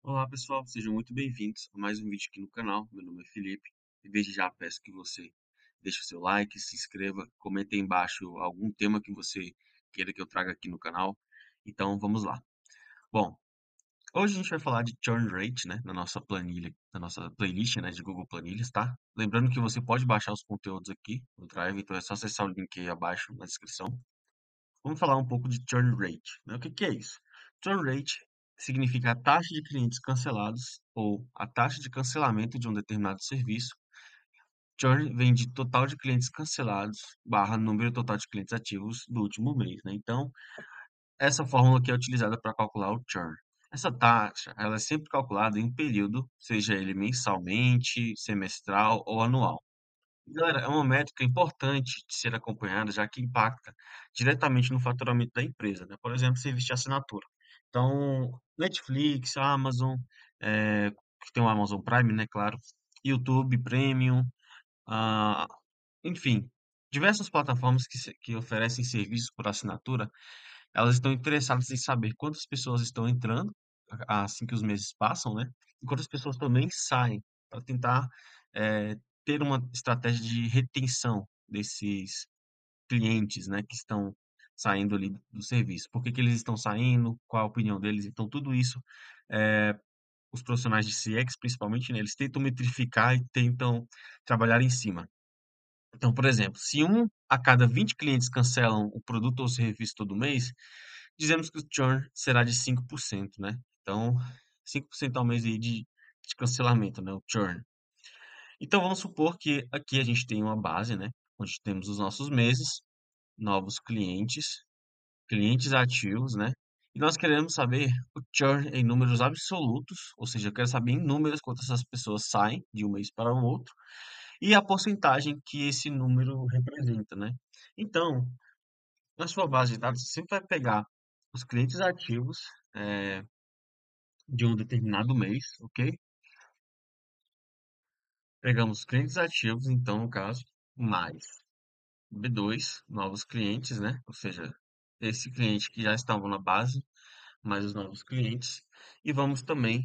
Olá pessoal, sejam muito bem-vindos a mais um vídeo aqui no canal. Meu nome é Felipe e desde já peço que você deixe o seu like, se inscreva, comente aí embaixo algum tema que você queira que eu traga aqui no canal. Então vamos lá. Bom, hoje a gente vai falar de churn rate, né, na nossa planilha, na nossa playlist, né, de Google Planilhas, tá? Lembrando que você pode baixar os conteúdos aqui no Drive, então é só acessar o link aí abaixo na descrição. Vamos falar um pouco de churn rate, né? O que que é isso? Churn rate significa a taxa de clientes cancelados ou a taxa de cancelamento de um determinado serviço. Churn vem de total de clientes cancelados barra número total de clientes ativos do último mês, né? Então, essa fórmula aqui é utilizada para calcular o churn. Essa taxa, ela é sempre calculada em um período, seja ele mensalmente, semestral ou anual. Galera, é uma métrica importante de ser acompanhada, já que impacta diretamente no faturamento da empresa, né? Por exemplo, serviço de assinatura. Então, Netflix, Amazon, que tem o Amazon Prime, né? Claro, YouTube Premium, ah, enfim, diversas plataformas que oferecem serviços por assinatura, elas estão interessadas em saber quantas pessoas estão entrando assim que os meses passam, né? E quantas pessoas também saem, para tentar eh, ter uma estratégia de retenção desses clientes, né, que estão saindo ali do serviço. Por que que eles estão saindo? Qual a opinião deles? Então, tudo isso, eh, os profissionais de CX, principalmente, né, eles tentam metrificar e tentam trabalhar em cima. Então, por exemplo, se um a cada 20 clientes cancelam o produto ou serviço todo mês, dizemos que o churn será de 5%, né? Então, 5% ao mês aí de cancelamento, né? O churn. Então, vamos supor que aqui a gente tem uma base, né? Onde temos os nossos meses, novos clientes, clientes ativos, né? E nós queremos saber o churn em números absolutos, ou seja, eu quero saber em números quantas essas pessoas saem de um mês para o outro e a porcentagem que esse número representa, né? Então, na sua base de dados, você sempre vai pegar os clientes ativos eh, de um determinado mês, ok? Pegamos os clientes ativos, então, no caso, mais B2, novos clientes, né? Ou seja, esse cliente que já estavam na base, mais os novos clientes. E vamos também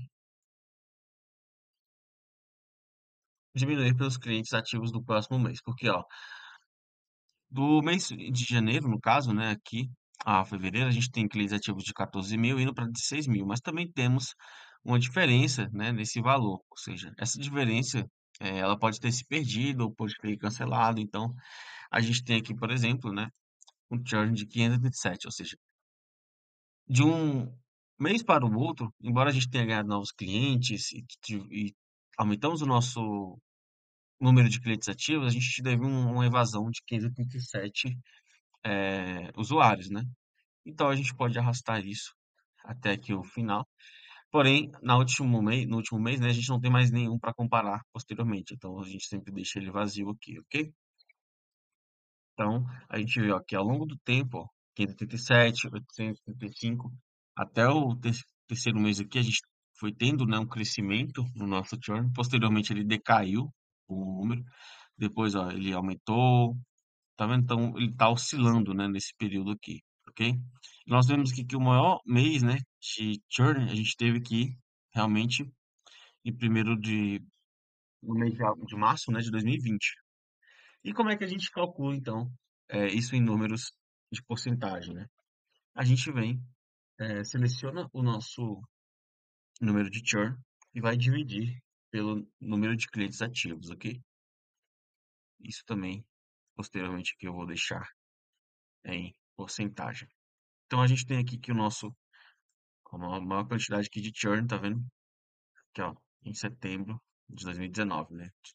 diminuir pelos clientes ativos do próximo mês, porque, ó, do mês de janeiro, no caso, né, aqui a fevereiro, a gente tem clientes ativos de 14 mil indo para 16 mil, mas também temos uma diferença, né, nesse valor, ou seja, essa diferença, ela pode ter se perdido ou pode ter cancelado, então a gente tem aqui, por exemplo, né, um churn de 527, ou seja, de um mês para o outro, embora a gente tenha ganhado novos clientes e aumentamos o nosso número de clientes ativos, a gente teve uma evasão de 537 usuários, né? Então a gente pode arrastar isso até aqui o final. Porém, no último mês, né, a gente não tem mais nenhum para comparar posteriormente. Então a gente sempre deixa ele vazio aqui, ok? Então a gente vê ó, que ao longo do tempo, ó, 587, 835, até o terceiro mês aqui, a gente foi tendo, né, um crescimento no nosso churn. Posteriormente ele decaiu o número. Depois, ó, ele aumentou, tá vendo? Então, ele está oscilando, né, nesse período aqui, ok? E nós vemos que o maior mês, né, de churn, a gente teve que realmente em primeiro no mês de março, né, de 2020. E como é que a gente calcula, então, isso em números de porcentagem, né? A gente vem, seleciona o nosso número de churn e vai dividir pelo número de clientes ativos, ok? Isso também, posteriormente, que eu vou deixar em porcentagem. Então, a gente tem aqui que o nosso a maior quantidade aqui de churn, tá vendo? Aqui, ó, em setembro de 2019, né? De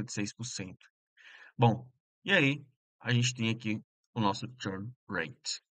10,56%. Bom, e aí a gente tem aqui o nosso churn rate.